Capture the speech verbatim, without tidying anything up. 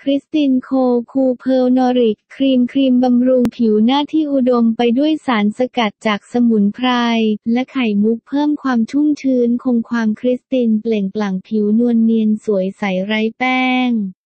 คริสตินโคคูเพลนอริกครีมครีมบำรุงผิวหน้าที่อุดมไปด้วยสารสกัดจากสมุนไพรและไข่มุกเพิ่มความชุ่มชื้นคงความคริสตินเปล่งปลั่งผิวนวลเนียนสวยใสไร้แป้ง